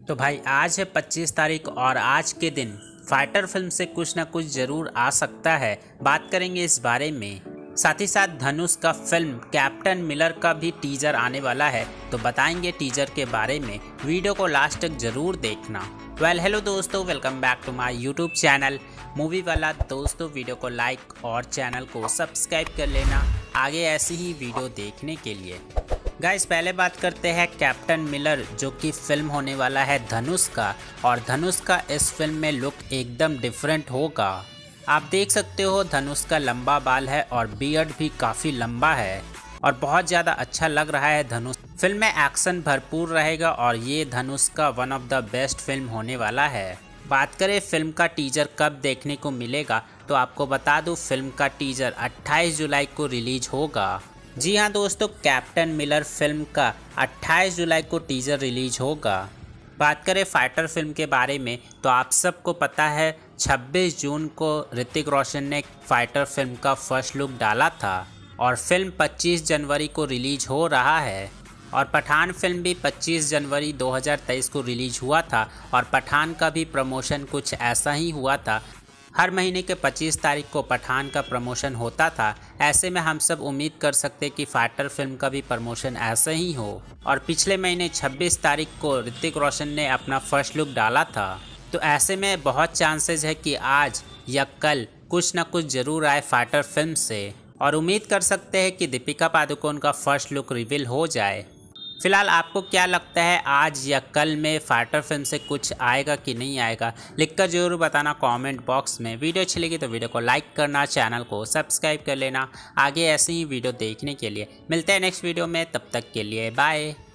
तो भाई आज है 25 तारीख और आज के दिन फाइटर फिल्म से कुछ ना कुछ जरूर आ सकता है। बात करेंगे इस बारे में। साथ ही साथ धनुष का फिल्म कैप्टन मिलर का भी टीजर आने वाला है, तो बताएंगे टीजर के बारे में। वीडियो को लास्ट तक जरूर देखना। हेलो दोस्तों, welcome back to my YouTube channel movie वाला। दोस्तों वीडियो को लाइक और चैनल को सब्सक्राइब कर लेना आगे ऐसी ही वीडियो देखने के लिए। गाइस पहले बात करते हैं कैप्टन मिलर, जो कि फिल्म होने वाला है धनुष का, और धनुष का इस फिल्म में लुक एकदम डिफरेंट होगा। आप देख सकते हो धनुष का लंबा बाल है और बियर्ड भी काफ़ी लंबा है और बहुत ज़्यादा अच्छा लग रहा है धनुष। फिल्म में एक्शन भरपूर रहेगा और ये धनुष का one of the best film होने वाला है। बात करें फिल्म का टीजर कब देखने को मिलेगा, तो आपको बता दूं फिल्म का टीजर 28 जुलाई को रिलीज होगा। जी हाँ दोस्तों, कैप्टन मिलर फिल्म का 28 जुलाई को टीजर रिलीज होगा। बात करें फाइटर फिल्म के बारे में, तो आप सबको पता है 26 जून को ऋतिक रोशन ने फाइटर फिल्म का फर्स्ट लुक डाला था और फिल्म 25 जनवरी को रिलीज हो रहा है। और पठान फिल्म भी 25 जनवरी 2023 को रिलीज हुआ था और पठान का भी प्रमोशन कुछ ऐसा ही हुआ था। हर महीने के 25 तारीख को पठान का प्रमोशन होता था। ऐसे में हम सब उम्मीद कर सकते कि फाइटर फिल्म का भी प्रमोशन ऐसा ही हो। और पिछले महीने 26 तारीख को ऋतिक रोशन ने अपना फर्स्ट लुक डाला था, तो ऐसे में बहुत चांसेस है कि आज या कल कुछ ना कुछ ज़रूर आए फाइटर फिल्म से। और उम्मीद कर सकते हैं कि दीपिका पादुकोण का फर्स्ट लुक रिवील हो जाए। फिलहाल आपको क्या लगता है, आज या कल में फाइटर फिल्म से कुछ आएगा कि नहीं आएगा, लिखकर जरूर बताना कमेंट बॉक्स में। वीडियो अच्छी लगी तो वीडियो को लाइक करना, चैनल को सब्सक्राइब कर लेना आगे ऐसे ही वीडियो देखने के लिए। मिलते हैं नेक्स्ट वीडियो में, तब तक के लिए बाय।